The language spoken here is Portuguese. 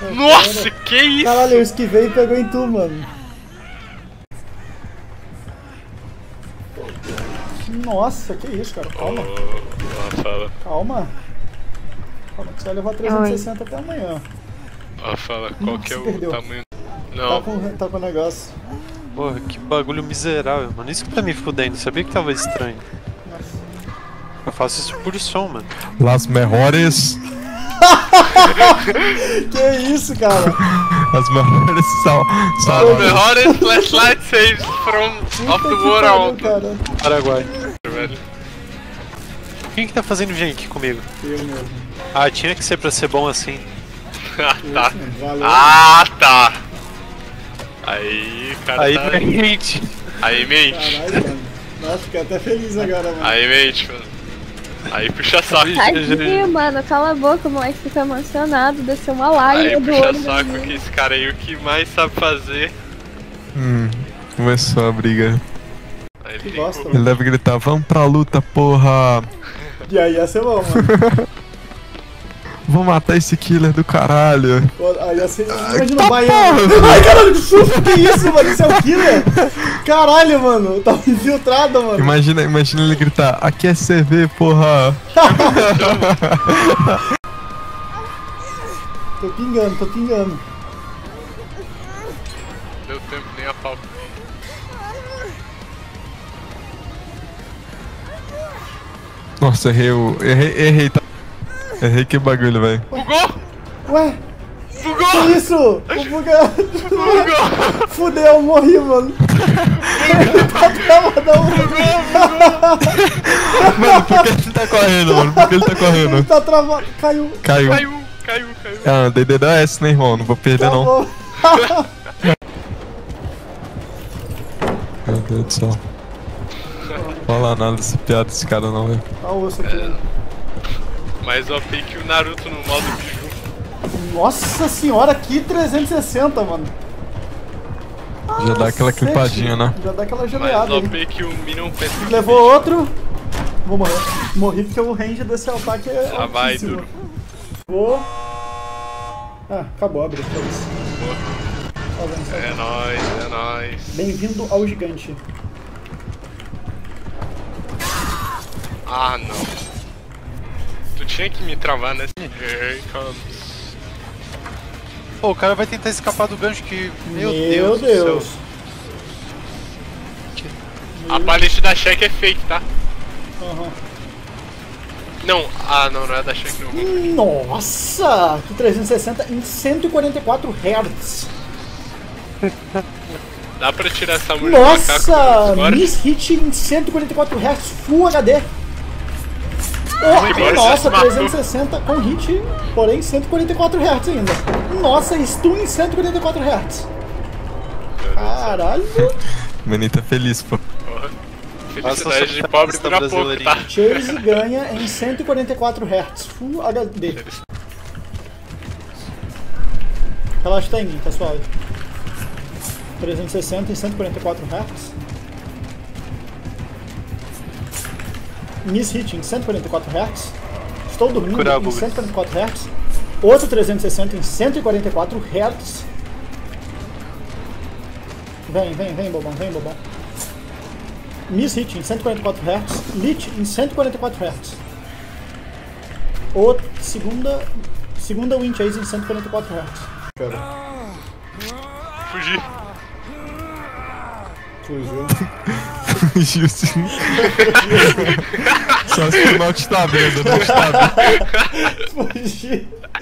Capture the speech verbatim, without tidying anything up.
Nossa, que isso? Caralho, eu esquivei e pegou em tu, mano. Nossa, que isso, cara. Calma. Oh, fala. Calma. Calma que você vai levar trezentos e sessenta até amanhã. Ó, fala, qual Nossa, que é o perdeu. tamanho? Não. Tá com, tá com o negócio. Porra, que bagulho miserável, mano. Isso que tá me fudendo, sabia que tava estranho. Nossa. Eu faço isso por som, mano. Las mejores. Que isso, cara? As mejores sal. As sal melhores flashlight saves from of the world. Cara. Paraguai. Velho. Quem que tá fazendo gente aqui comigo? Eu mesmo. Ah, tinha que ser pra ser bom assim. Ah, tá. Valeu. Ah, tá. Aí, cara. Aí, tá... gente. Aí, mente. Caralho, mano. Nossa, fiquei até feliz agora, mano. Aí, mente, mano. Aí puxa saco. Tadinho, mano, cala a boca, o moleque fica emocionado, desceu uma lágrima Aí do puxa olho. saco que esse cara aí o que mais sabe fazer. Hum, começou a briga. Aí Que ele bosta, tem Ele mano. deve gritar, vamos pra luta, porra! E aí ia ser bom, mano. Vou matar esse killer do caralho! Pô, aí ia ser... Imagina tá o baiano. porra. Ai, caralho, que susto, que isso, mano? Isso é o killer? Caralho, mano. Tá infiltrado, mano. Imagina, imagina ele gritar, aqui é C V, porra! Tô pingando, tô pingando. Deu tempo nem a pau. Nossa, errei o... Errei, errei, tá... Errei que bagulho, velho. Bugou! Ué, Bugou! que isso? O buga... Bugou! Fudeu, morri, mano. Tá travadão. Mano, por que ele tá correndo, mano? Por que ele tá Ele correndo? tá travado. Caiu. Caiu. Caiu, caiu, caiu. Ah, D D da S, né, irmão? Não vou perder, não. Acabou. Meu Deus do céu. Fala nada dessa piada desse cara, não, velho. Olha o osso aqui. Mais O P que o Naruto no modo biju. Nossa senhora, que trezentos e sessenta, mano. Já dá aquela Cacete. clipadinha, né? Já dá aquela Mais joelhada O aí. P que o Minion Pet. Levou outro. Vou morrer. Morri porque o range desse ataque é Ah, vai, altíssimo. duro. Vou... Ah, acabou a briga, foi isso. Tá vendo, tá É vendo. nóis, é nóis. Bem-vindo ao gigante. Ah, não. Tu tinha que me travar nesse. Here comes. Pô, o cara vai tentar escapar do gancho que... Meu, Meu Deus, Deus. do céu. A palete da Shaq é fake, tá? Aham. Não, ah, não, não é da Shaq não. Nossa! Que trezentos e sessenta em cento e quarenta e quatro hertz. Dá pra tirar essa mulher do macaco Nossa! agora? Miss Hit em cento e quarenta e quatro hertz Full H D. Agora Oh, já nossa, se matou. trezentos e sessenta com hit, porém cento e quarenta e quatro hertz ainda. Nossa, stun em cento e quarenta e quatro hertz. Caralho! O menino tá feliz, pô. Porra. Nossa, Felicidade de sou pobre capitalista dura pouco, brasileirinho. tá? Chase ganha em cento e quarenta e quatro hertz Full H D. Relaxa, tá em mim, tá suave. trezentos e sessenta em cento e quarenta e quatro hertz. Miss Hit em cento e quarenta e quatro hertz. Estou dormindo Curar em bugs. cento e quarenta e quatro hertz. Outro trezentos e sessenta em cento e quarenta e quatro hertz. Vem, vem, vem, bobão, vem, bobão. Miss Hit em cento e quarenta e quatro hertz. Lit em cento e quarenta e quatro hertz. Outra, segunda, segunda Wind Chase em cento e quarenta e quatro hertz. Fugir. Fugiu. Justo. Só se o Note tá vendo, o Note tá vendo. Fugir.